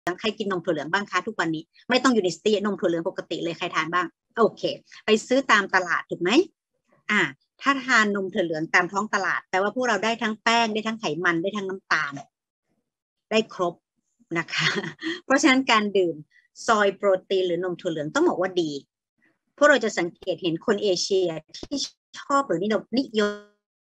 องใครกินนมถั่วเหลืองบ้างคะทุกวันนี้ไม่ต้องยูนิสตี้นมถั่วเหลืองปกติเลยใครทานบ้างโอเคไปซื้อตามตลาดถูกไหมถ้าทานนมถั่วเหลืองตามท้องตลาดแปลว่าพวกเราได้ทั้งแป้งได้ทั้งไขมันได้ทั้งน้ำตาลได้ครบนะคะเพราะฉะนั้นการดื่มซอยโปรตีนหรือนมถั่วเหลืองต้องบอกว่าดีพวกเราจะสังเกตเห็นคนเอเชียที่ชอบหรือนิยม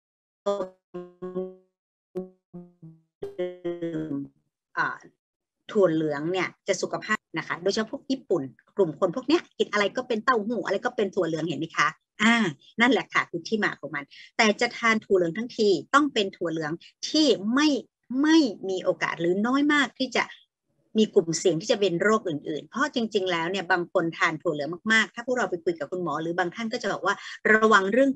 ถั่วเหลืองเนี่ยจะสุขภาพนะคะโดยเฉพาะพวกญี่ปุ่นกลุ่มคนพวกเนี้ยกินอะไรก็เป็นเต้าหู้อะไรก็เป็นถั่วเหลืองเห็นไหมคะนั่นแหละค่ะคือที่มาของมันแต่จะทานถั่วเหลืองทั้งทีต้องเป็นถั่วเหลืองที่ไม่มีโอกาสหรือน้อยมากที่จะมีกลุ่มเสี่ยงที่จะเป็นโรคอื่นๆเพราะจริงๆแล้วเนี่ยบางคนทานถั่วเหลืองมากๆถ้าพวกเราไปคุยกับคุณหมอหรือบางท่านก็จะบอกว่าระวังเรื่อง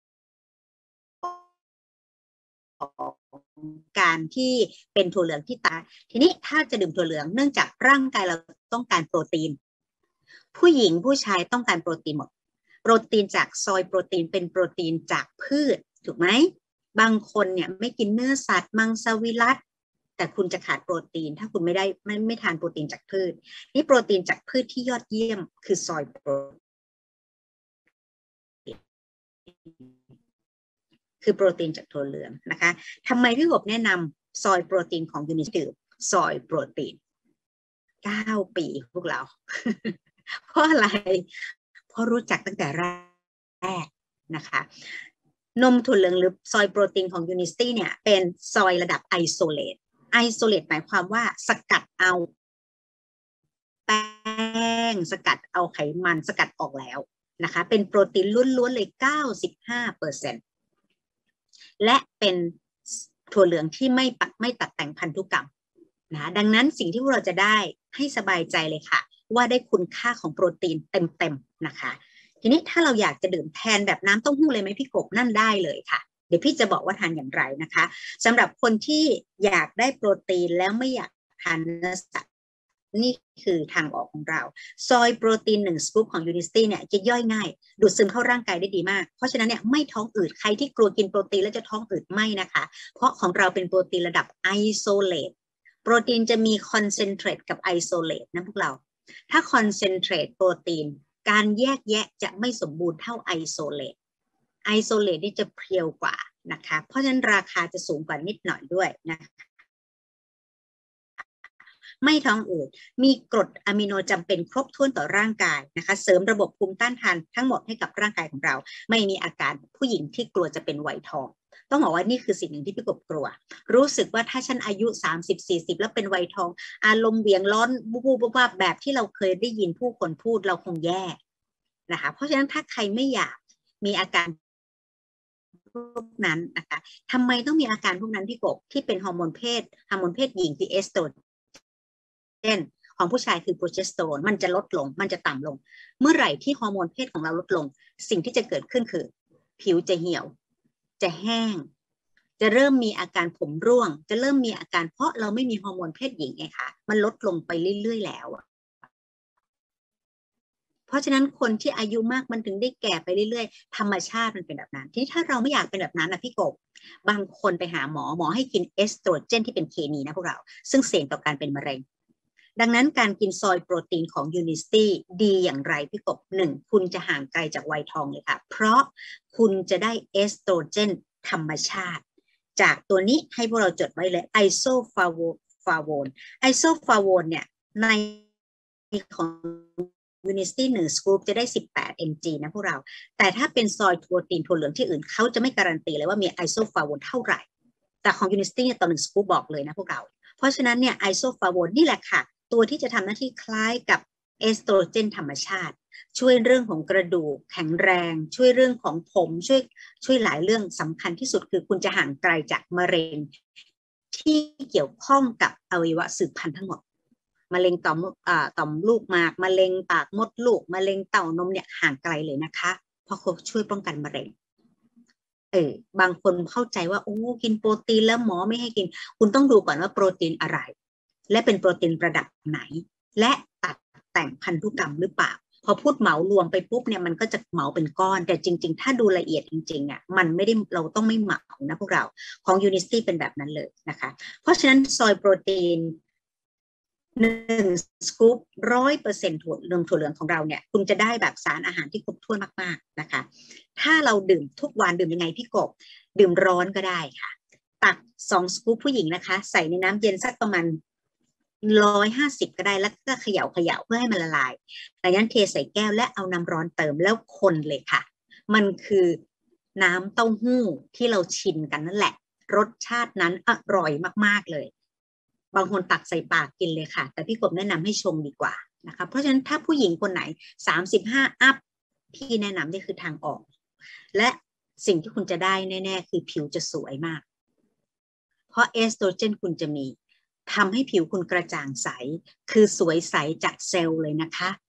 การที่เป็นถั่วเหลืองที่ตาทีนี้ถ้าจะดื่มถั่วเหลืองเนื่องจากร่างกายเราต้องการโปรตีนผู้หญิงผู้ชายต้องการโปรตีนหมดโปรตีนจากซอยโปรตีนเป็นโปรตีนจากพืชถูกไหมบางคนเนี่ยไม่กินเนื้อสัตว์มังสวิรัติแต่คุณจะขาดโปรตีนถ้าคุณไม่ทานโปรตีนจากพืชนี่โปรตีนจากพืชที่ยอดเยี่ยมคือซอยโปรตีนคือโปรตีนจากถั่วเหลืองนะคะทำไมพี่กบแนะนำซอยโปรตีนของยูนิสดื่มซอยโปรตีน9 ปีพวกเรา เพราะอะไรเพราะรู้จักตั้งแต่แรกนะคะนมถั่วเหลืองหรือซอยโปรตีนของยูนิสตี้เนี่ยเป็นซอยระดับไอโซเลตหมายความว่าสกัดเอาแป้งสกัดเอาไขมันสกัดออกแล้วนะคะเป็นโปรตีนล้วนๆเลย 95%และเป็นถั่วเหลืองที่ไม่ตัดแต่งพันธุกรรมนะดังนั้นสิ่งที่พวกเราจะได้ให้สบายใจเลยค่ะว่าได้คุณค่าของโปรตีนเต็มๆนะคะทีนี้ถ้าเราอยากจะดื่มแทนแบบน้ำเต้าหู้เลยไหมพี่กบนั่นได้เลยค่ะเดี๋ยวพี่จะบอกว่าทานอย่างไรนะคะสำหรับคนที่อยากได้โปรตีนแล้วไม่อยากทานเนื้อสัตว์นี่คือทางออกของเราซอยโปรตีน1 สกู๊ปของยูนิสตี้เนี่ยจะย่อยง่ายดูดซึมเข้าร่างกายได้ดีมากเพราะฉะนั้นเนี่ยไม่ท้องอืดใครที่กลัวกินโปรตีนแล้วจะท้องอืดไม่นะคะเพราะของเราเป็นโปรตีนระดับไอโซเลตโปรตีนจะมีคอนเซนเทรตกับไอโซเลตนะพวกเราถ้าคอนเซนเทรตโปรตีนการแยกแยะจะไม่สมบูรณ์เท่าไอโซเลตนี่จะเพรียวกว่านะคะเพราะฉะนั้นราคาจะสูงกว่านิดหน่อยด้วยนะคะไม่ท้องอืดมีกรดอะมิโนจำเป็นครบถ้วนต่อร่างกายนะคะเสริมระบบภูมิต้านทานทั้งหมดให้กับร่างกายของเราไม่มีอาการผู้หญิงที่กลัวจะเป็นวัยทองต้องบอกว่านี่คือสิ่งหนึ่งที่พี่กบกลัวรู้สึกว่าถ้าฉันอายุ30-40แล้วเป็นวัยทองอารมณ์เบี่ยงร้อนบูบว่าแบบที่เราเคยได้ยินผู้คนพูดเราคงแย่นะคะเพราะฉะนั้นถ้าใครไม่อยากมีอาการพวกนั้นนะคะทำไมต้องมีอาการพวกนั้นพี่กบที่เป็นฮอร์โมนเพศหญิงคือเอสโตรเจนของผู้ชายคือโปรเจสเตอโรนมันจะลดลงมันจะต่ำลงเมื่อไหร่ที่ฮอร์โมนเพศของเราลดลงสิ่งที่จะเกิดขึ้นคือผิวจะเหี่ยวจะแห้งจะเริ่มมีอาการผมร่วงจะเริ่มมีอาการเพราะเราไม่มีฮอร์โมนเพศหญิงไงคะมันลดลงไปเรื่อยๆแล้วเพราะฉะนั้นคนที่อายุมากมันถึงได้แก่ไปเรื่อยๆธรรมชาติมันเป็นแบบนั้นทีนี้ถ้าเราไม่อยากเป็นแบบนั้นนะพี่กบบางคนไปหาหมอให้กินเอสโตรเจนที่เป็นเคมีนะพวกเราซึ่งเสี่ยงต่อการเป็นมะเร็งดังนั้นการกินซอยโปรตีนของยูนิสตี้ดีอย่างไรพี่กบ1คุณจะห่างไกลจากวัยทองเลยค่ะเพราะคุณจะได้เอสโตรเจนธรรมชาติจากตัวนี้ให้พวกเราจดไว้เลยไอโซฟาโวนเนี่ยในของยูนิสตี้1 สกู๊ปจะได้18 mg นะพวกเราแต่ถ้าเป็นซอยโปรตีนถั่วเหลืองที่อื่นเขาจะไม่การันตีเลยว่ามีไอโซฟาโวนเท่าไหร่แต่ของยูนิสตี้ต่อ1 สกู๊ปบอกเลยนะพวกเราเพราะฉะนั้นเนี่ยไอโซฟาโวนนี่แหละค่ะตัวที่จะทำหน้าที่คล้ายกับเอสโตรเจนธรรมชาติช่วยเรื่องของกระดูกแข็งแรงช่วยเรื่องของผมช่วยหลายเรื่องสำคัญที่สุดคือคุณจะห่างไกลจากมะเร็งที่เกี่ยวข้องกับอวัยวะสืบพันธุ์ทั้งหมดมะเร็งต่อมลูกหมากมะเร็งปากมดลูกมะเร็งเต้านมเนี่ยห่างไกลเลยนะคะเพราะเขาช่วยป้องกันมะเร็งบางคนเข้าใจว่าโอ้กินโปรตีนแล้วหมอไม่ให้กินคุณต้องดูก่อนว่าโปรตีนอะไรและเป็นโปรตีนระดับไหนและตัดแต่งพันธุกรรมหรือเปล่าพอพูดเหมารวมไปปุ๊บเนี่ยมันก็จะเหมาเป็นก้อนแต่จริงๆถ้าดูละเอียดจริงๆอ่ะมันไม่ได้เราต้องไม่เหมานะพวกเราของยูนิสตี้เป็นแบบนั้นเลยนะคะเพราะฉะนั้นซอยโปรตีน 1สกู๊ป100%ถั่วเหลืองของเราเนี่ยคุณจะได้แบบสารอาหารที่ครบถ้วนมากๆนะคะถ้าเราดื่มทุกวันดื่มยังไงพี่กบดื่มร้อนก็ได้ค่ะตัก2สกู๊ปผู้หญิงนะคะใส่ในน้ำเย็นสักประมาณ150ก็ได้แล้วก็เขย่าเพื่อให้มันละลายจากนั้นเทใส่แก้วและเอาน้ำร้อนเติมแล้วคนเลยค่ะมันคือน้ำเต้าหู้ที่เราชินกันนั่นแหละรสชาตินั้นอร่อยมากๆเลยบางคนตักใส่ปากกินเลยค่ะแต่พี่กบแนะนำให้ชงดีกว่านะคะเพราะฉะนั้นถ้าผู้หญิงคนไหน35อัพพี่แนะนำนี่คือทางออกและสิ่งที่คุณจะได้แน่ๆคือผิวจะสวยมากเพราะเอสโตรเจนคุณจะมีทำให้ผิวคุณกระจ่างใสคือสวยใสจากเซลล์เลยนะคะ